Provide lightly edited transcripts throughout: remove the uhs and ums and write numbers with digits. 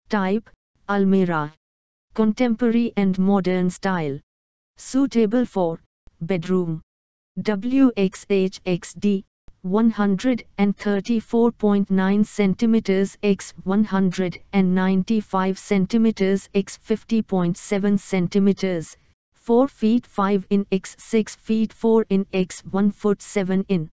Type, Almirah. Contemporary and modern style. Suitable for bedroom. WXHXD 134.9 cm x 195 cm x 50.7 cm, 4 feet 5 in x 6 feet 4 in x 1 foot 7 in.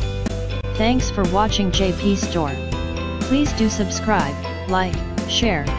Thanks for watching JP Store. Please do subscribe, like, share,